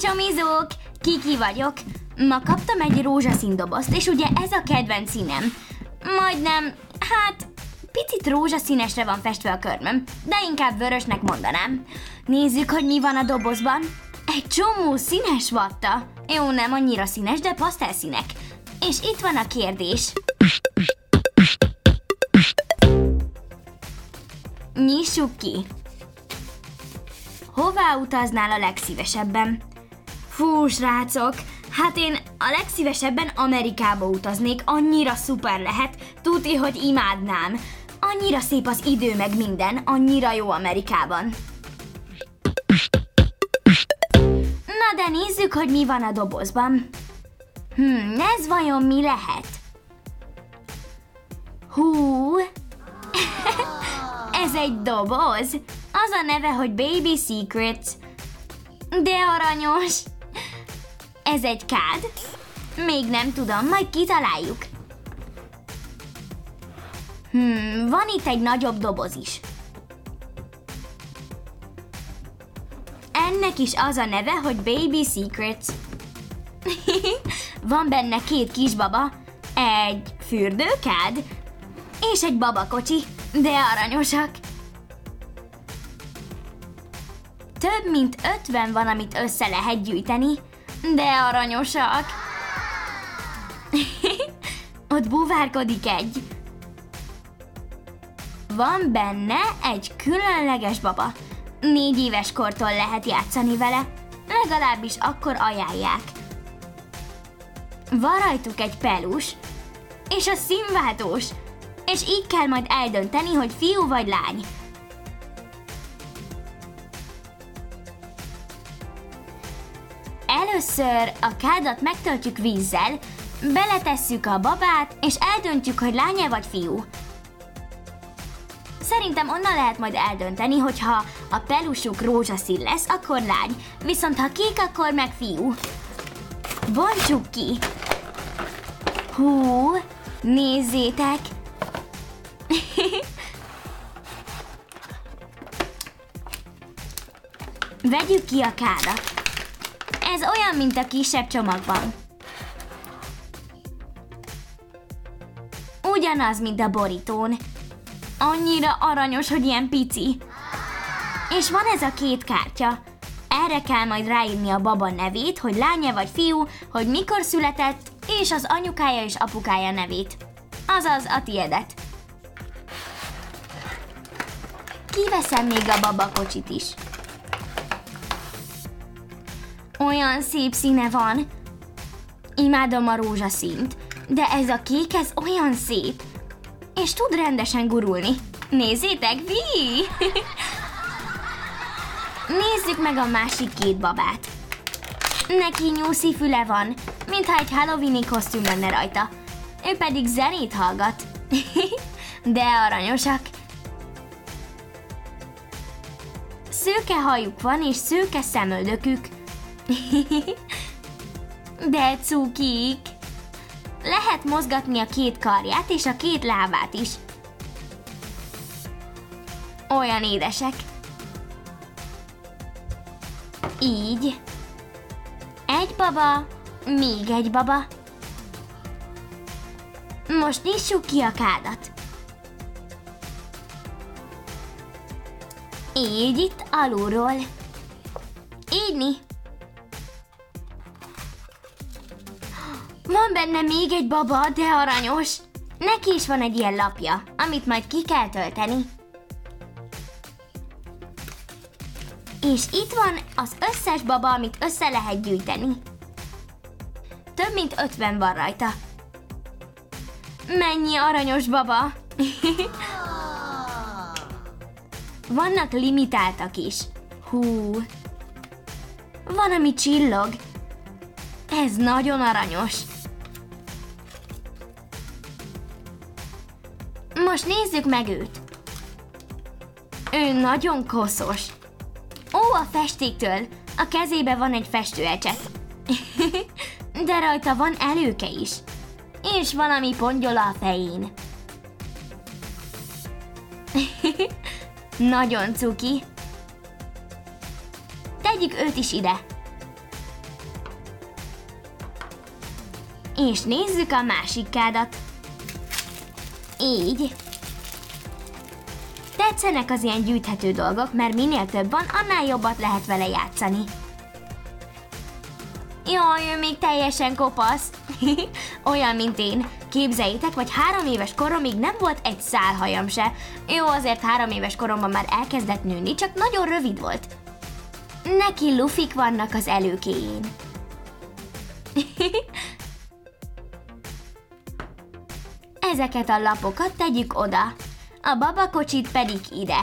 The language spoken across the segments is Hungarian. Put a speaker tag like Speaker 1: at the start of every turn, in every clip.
Speaker 1: Csomizók! Kiki vagyok. Ma kaptam egy rózsaszín dobozt, és ugye ez a kedvenc színem. Majdnem, hát, picit rózsaszínesre van festve a körmöm, de inkább vörösnek mondanám. Nézzük, hogy mi van a dobozban. Egy csomó színes vatta. Jó, nem annyira színes, de pasztelszínek. És itt van a kérdés. Nyissuk ki. Hová utaznál a legszívesebben? Fú, srácok, hát én a legszívesebben Amerikába utaznék, annyira szuper lehet, tuti, hogy imádnám. Annyira szép az idő meg minden, annyira jó Amerikában. Na de nézzük, hogy mi van a dobozban. Ez vajon mi lehet? Hú, ez egy doboz. Az a neve, hogy Baby Secrets. De aranyos. Ez egy kád? Még nem tudom, majd kitaláljuk. Van itt egy nagyobb doboz is. Ennek is az a neve, hogy Baby Secrets. Van benne 2 kisbaba, egy fürdőkád és egy babakocsi, de aranyosak. Több mint 50 van, amit össze lehet gyűjteni, de aranyosak. Ott búvárkodik egy. Van benne egy különleges baba. 4 éves kortól lehet játszani vele, legalábbis akkor ajánlják. Van rajtuk egy pelus, és a színváltós, és így kell majd eldönteni, hogy fiú vagy lány. Először a kádat megtöltjük vízzel, beletesszük a babát, és eldöntjük, hogy lány vagy fiú. Szerintem onnan lehet majd eldönteni, hogyha a pelusuk rózsaszín lesz, akkor lány, viszont ha kék, akkor meg fiú. Bontsuk ki! Hú, nézzétek! Vegyük ki a kádat. Ez olyan, mint a kisebb csomagban. Ugyanaz, mint a borítón. Annyira aranyos, hogy ilyen pici. És van ez a 2 kártya. Erre kell majd ráírni a baba nevét, hogy lánya vagy fiú, hogy mikor született, és az anyukája és apukája nevét. Azaz a tiédet. Kiveszem még a babakocsit is. Olyan szép színe van. Imádom a rózsaszínt, de ez a kék, ez olyan szép. És tud rendesen gurulni. Nézzétek, vi! Nézzük meg a másik 2 babát. Neki nyúszi füle van, mintha egy halloweeni kosztüm lenne rajta. Ő pedig zenét hallgat. De aranyosak. Szőke hajuk van és szőke szemöldökük. De cukik. Lehet mozgatni a 2 karját és a 2 lábát is. Olyan édesek. Így. Egy baba, még egy baba. Most nyissuk ki a kádat. Így itt alulról. Így. Van benne még egy baba, de aranyos. Neki is van egy ilyen lapja, amit majd ki kell tölteni. És itt van az összes baba, amit össze lehet gyűjteni. Több mint 50 van rajta. Mennyi aranyos baba! Vannak limitáltak is. Hú! Van, ami csillog. Ez nagyon aranyos. Most nézzük meg őt. Ő nagyon koszos. Ó, a festéktől. A kezébe van egy festőecset. De rajta van előke is. És valami pongyola a fején. Nagyon cuki. Tegyük őt is ide. És nézzük a másik kádat. Így. Tetszenek az ilyen gyűjthető dolgok, mert minél több van, annál jobbat lehet vele játszani. Jaj, ő még teljesen kopasz. Olyan, mint én. Képzeljétek, vagy 3 éves koromig nem volt egy szálhajam se. Jó, azért 3 éves koromban már elkezdett nőni, csak nagyon rövid volt. Neki lufik vannak az előkéjén. Ezeket a lapokat tegyük oda, a babakocsit pedig ide.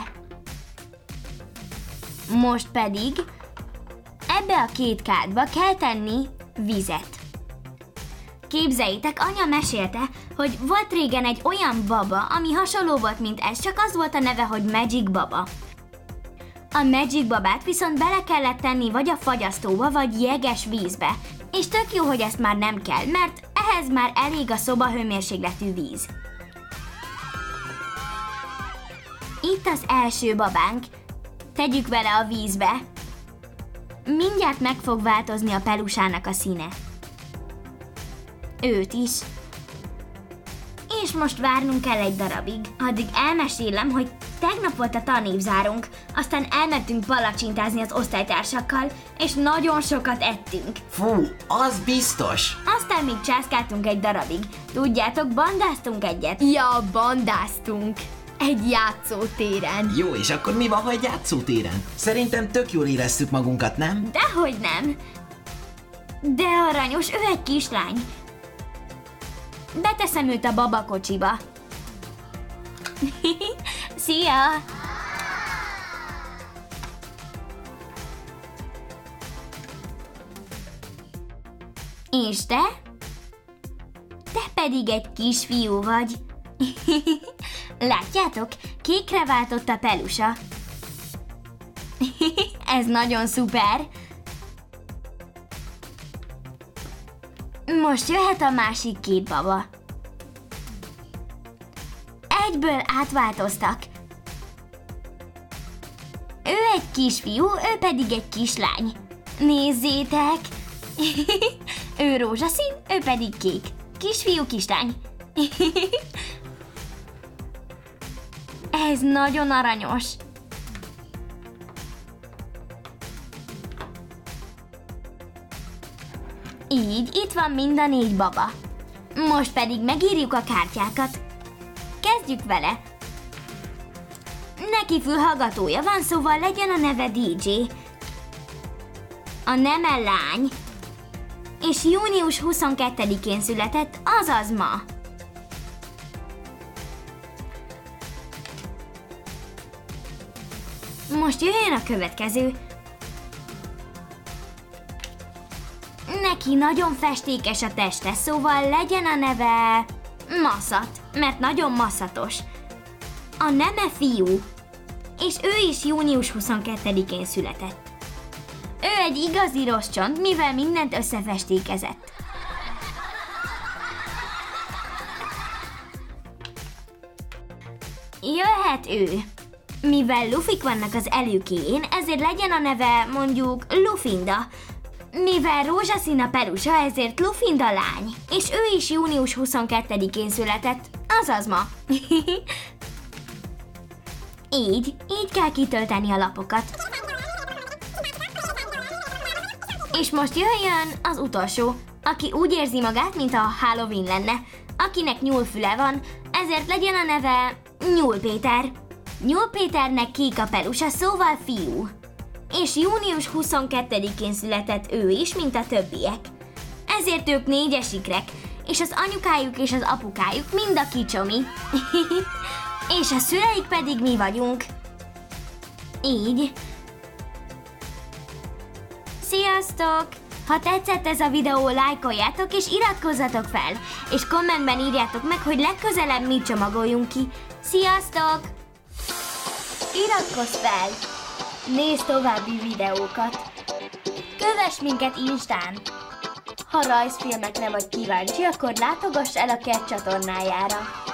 Speaker 1: Most pedig ebbe a 2 kádba kell tenni vizet. Képzeljétek, anya mesélte, hogy volt régen egy olyan baba, ami hasonló volt, mint ez, csak az volt a neve, hogy Magic Baba. A Magic Babát viszont bele kellett tenni vagy a fagyasztóba, vagy jeges vízbe. És tök jó, hogy ezt már nem kell, mert ehhez már elég a szobahőmérsékletű víz. Itt az első babánk. Tegyük bele a vízbe. Mindjárt meg fog változni a pelusának a színe. Őt is. És most várnunk kell egy darabig. Addig elmesélem, hogy tegnap volt a tanévzárunk, aztán elmentünk palacsintázni az osztálytársakkal, és nagyon sokat ettünk.
Speaker 2: Fú, az biztos!
Speaker 1: Aztán még császkáltunk egy darabig. Tudjátok, bandáztunk egyet.
Speaker 3: Ja, bandáztunk. Egy játszótéren.
Speaker 2: Jó, és akkor mi van, ha egy játszótéren? Szerintem tök jól érezzük magunkat, nem?
Speaker 1: Dehogy nem. De aranyos, ő egy kislány. Beteszem őt a babakocsiba. Szia! És te? Te pedig egy kisfiú vagy. Látjátok? Kékre váltott a pelusa. Ez nagyon szuper. Most jöhet a másik 2 baba. Egyből átváltoztak. Ő egy kisfiú, ő pedig egy kislány. Nézzétek! Ő rózsaszín, ő pedig kék. Kisfiú, kislány. Ez nagyon aranyos. Így, itt van mind a 4 baba. Most pedig megírjuk a kártyákat. Kezdjük vele. Neki fülhallgatója van, szóval legyen a neve DJ. A neme lány. És június 22-én született, azaz ma. Most jöjjön a következő. Neki nagyon festékes a teste, szóval legyen a neve Maszat, mert nagyon maszatos. A neme fiú, és ő is június 22-én született. Ő egy igazi rossz csont, mivel mindent összefestékezett. Jöhet ő. Mivel lufik vannak az előkéjén, ezért legyen a neve mondjuk Lufinda. Mivel rózsaszín a pelusa, ezért Lufinda lány. És ő is június 22-én született, azaz ma. Így kell kitölteni a lapokat. És most jöjjön az utolsó, aki úgy érzi magát, mint a Halloween lenne. Akinek nyúlfüle van, ezért legyen a neve Nyúl Péter. Nyúl Péternek kék a pelusa, szóval fiú. És június 22-én született ő is, mint a többiek. Ezért ők 4-esikrek, és az anyukájuk és az apukájuk mind a kicsomi. És a szüleik pedig mi vagyunk. Így. Sziasztok! Ha tetszett ez a videó, lájkoljátok és iratkozzatok fel, és kommentben írjátok meg, hogy legközelebb mit csomagoljunk ki. Sziasztok! Iratkozz fel! Nézd további videókat! Kövess minket Instán! Ha rajzfilmekre vagy kíváncsi, akkor látogass el a Kert csatornájára!